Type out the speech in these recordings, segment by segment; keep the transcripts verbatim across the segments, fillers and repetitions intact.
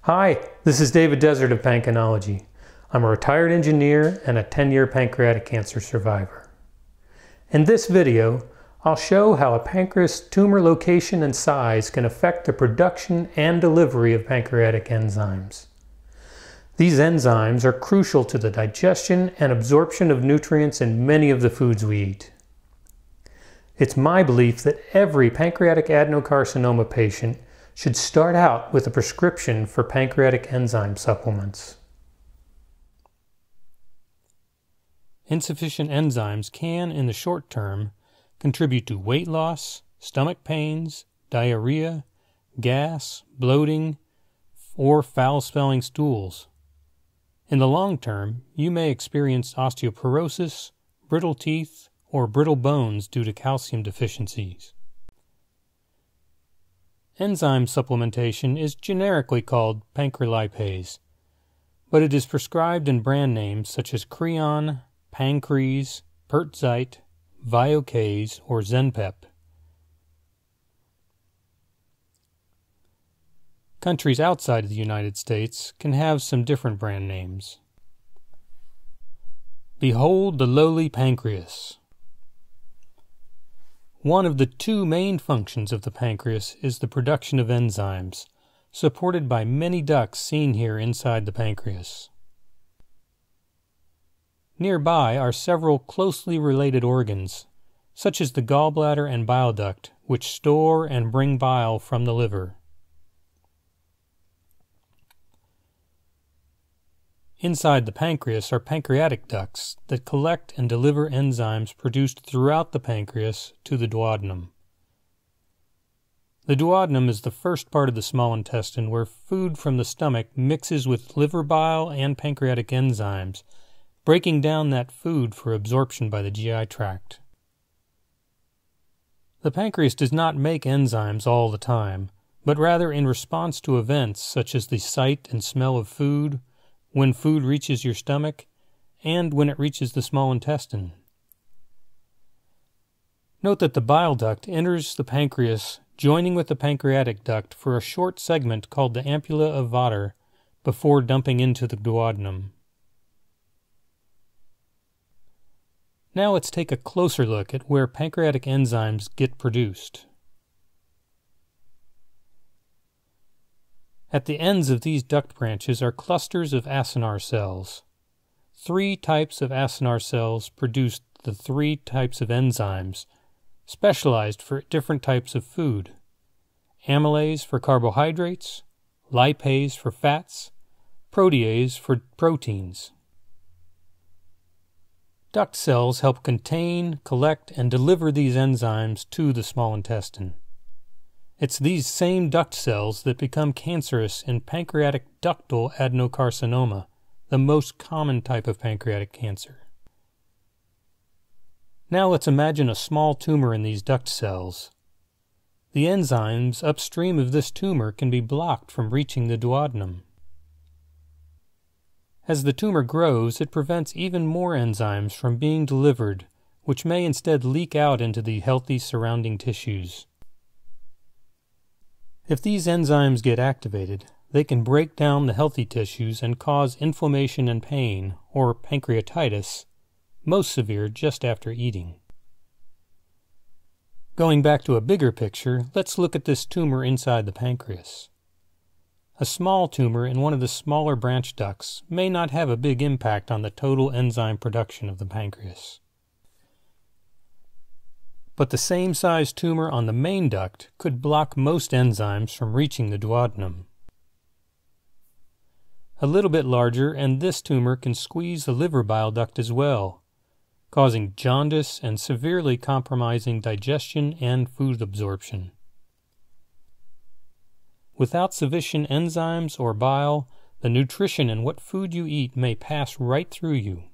Hi, this is David Desert of Pancanology. I'm a retired engineer and a ten year pancreatic cancer survivor. In this video, I'll show how a pancreas tumor location and size can affect the production and delivery of pancreatic enzymes. These enzymes are crucial to the digestion and absorption of nutrients in many of the foods we eat. It's my belief that every pancreatic adenocarcinoma patient should start out with a prescription for pancreatic enzyme supplements. Insufficient enzymes can, in the short term, contribute to weight loss, stomach pains, diarrhea, gas, bloating, or foul-smelling stools. In the long term, you may experience osteoporosis, brittle teeth, or brittle bones due to calcium deficiencies. Enzyme supplementation is generically called pancrelipase, but it is prescribed in brand names such as Creon, Pancreas, Pertzite, Viocase, or Zenpep. Countries outside of the United States can have some different brand names. Behold the lowly pancreas. One of the two main functions of the pancreas is the production of enzymes, supported by many ducts seen here inside the pancreas. Nearby are several closely related organs, such as the gallbladder and bile duct, which store and bring bile from the liver. Inside the pancreas are pancreatic ducts that collect and deliver enzymes produced throughout the pancreas to the duodenum. The duodenum is the first part of the small intestine where food from the stomach mixes with liver bile and pancreatic enzymes, breaking down that food for absorption by the G I tract. The pancreas does not make enzymes all the time, but rather in response to events such as the sight and smell of food, when food reaches your stomach, and when it reaches the small intestine. Note that the bile duct enters the pancreas, joining with the pancreatic duct for a short segment called the ampulla of Vater before dumping into the duodenum. Now let's take a closer look at where pancreatic enzymes get produced. At the ends of these duct branches are clusters of Acinar cells. Three types of Acinar cells produce the three types of enzymes, specialized for different types of food: amylase for carbohydrates, lipase for fats, protease for proteins. Duct cells help contain, collect, and deliver these enzymes to the small intestine. It's these same duct cells that become cancerous in pancreatic ductal adenocarcinoma, the most common type of pancreatic cancer. Now let's imagine a small tumor in these duct cells. The enzymes upstream of this tumor can be blocked from reaching the duodenum. As the tumor grows, it prevents even more enzymes from being delivered, which may instead leak out into the healthy surrounding tissues. If these enzymes get activated, they can break down the healthy tissues and cause inflammation and pain, or pancreatitis, most severe just after eating. Going back to a bigger picture, let's look at this tumor inside the pancreas. A small tumor in one of the smaller branch ducts may not have a big impact on the total enzyme production of the pancreas. But the same size tumor on the main duct could block most enzymes from reaching the duodenum. A little bit larger, and this tumor can squeeze the liver bile duct as well, causing jaundice and severely compromising digestion and food absorption. Without sufficient enzymes or bile, the nutrition in what food you eat may pass right through you.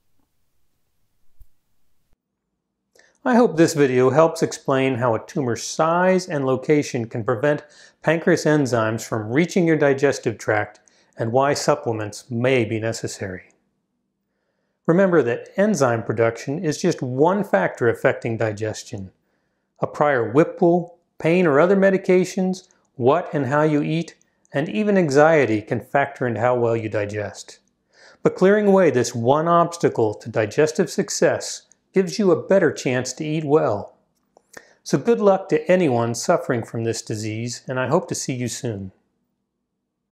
I hope this video helps explain how a tumor's size and location can prevent pancreas enzymes from reaching your digestive tract and why supplements may be necessary. Remember that enzyme production is just one factor affecting digestion. A prior Whipple, pain or other medications, what and how you eat, and even anxiety can factor into how well you digest. But clearing away this one obstacle to digestive success gives you a better chance to eat well. So good luck to anyone suffering from this disease, and I hope to see you soon.